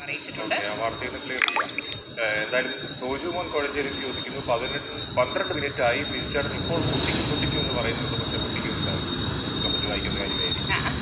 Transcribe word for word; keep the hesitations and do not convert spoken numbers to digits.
അറിയിച്ചിട്ടുണ്ട്. എന്തായാലും സോജു മോൻ കോഴഞ്ചേരി ചോദിക്കുന്നു, പതിനെട്ട് പന്ത്രണ്ട് മിനിറ്റ് ആയി പിരിച്ചാടൻ ഇപ്പോൾ പൊട്ടിക്കും പൊട്ടിക്കും എന്ന് പറയുന്നുണ്ട്. പക്ഷേ പൊട്ടിക്കുന്നില്ല. കമന്റ് വായിക്കുന്ന കാര്യമായിരിക്കും.